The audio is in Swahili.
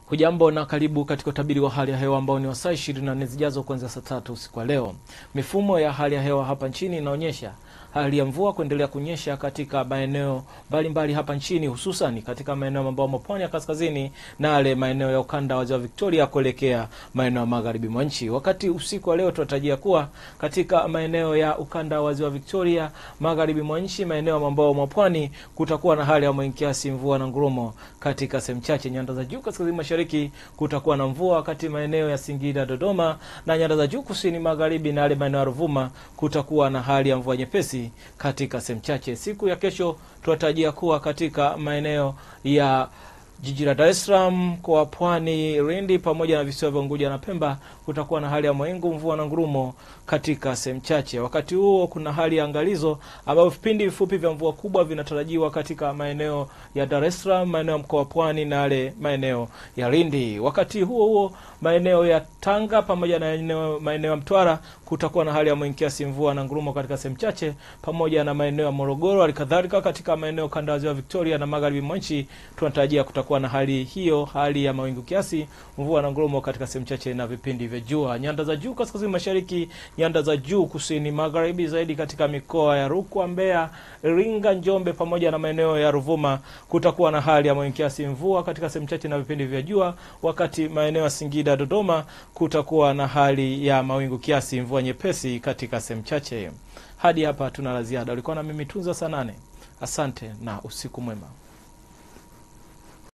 Hujambo na karibu katika utabiri wa hali ya hewa ambao ni wa saa 24 zijazo kuanzia saa 3 usiku wa leo. Mifumo ya hali ya hewa hapa nchini inaonyesha hali ya mvua kuendelea kunyesha katika maeneo mbalimbali hapa nchini, hususan katika maeneo ambao mapwani ya kaskazini na yale maeneo ya ukanda wa Ziwa Victoria kuelekea maeneo ya magharibi mwa nchi. Wakati usiku wa leo tunatarajia kuwa katika maeneo ya ukanda wa Ziwa Victoria, magharibi mwa nchi, maeneo ambao mapwani kutakuwa na hali ya mawingu kiasi, mvua na ngurumo katika sehemu chache. Nyanda za juu kaskazini mashariki kutakuwa na mvua, wakati maeneo ya Singida, Dodoma na nyanda za juu kusini magharibi na yale maeneo ya Ruvuma kutakuwa na hali ya mvua nyepesi katika sehemu chache. Siku ya kesho tunatarajia kuwa katika maeneo ya jiji la Dar es Salaam, kwa Pwani, Lindi pamoja na visiwa vya Unguja na Pemba kutakuwa na hali ya mawingu, mvua na ngurumo katika sehemu chache. Wakati huo kuna hali ya angalizo ambapo vipindi vifupi vya mvua kubwa vinatarajiwa katika maeneo ya Dar es Salaam, maeneo ya mkoa wa Pwani na yale maeneo ya Lindi. Wakati huo maeneo ya Tanga pamoja na maeneo ya Mtwara kutakuwa na hali ya mawingu kiasi, mvua na ngurumo katika sehemu chache, pamoja na maeneo ya Morogoro. Halikadhalika katika maeneo kanda ya Ziwa Victoria na magharibi mwa nchi tunatarajia kutakuwa na hali hiyo, hali ya mawingu kiasi, mvua na ngurumo katika sehemu chache na vipindi vya jua. Nyanda za juu kaskazini mashariki, nyanda za juu kusini magharibi zaidi katika mikoa ya Rukwa, Mbeya, Iringa, Njombe pamoja na maeneo ya Ruvuma kutakuwa na hali ya mawingu kiasi, mvua katika sehemu chache na vipindi vya jua, wakati maeneo ya Singida, Dodoma kutakuwa na hali ya mawingu kiasi, mvua nyepesi katika sehemu chache. Hadi hapa tuna la ziada. Ulikuwa na mimi Tunza Sanane. Asante na usiku mwema.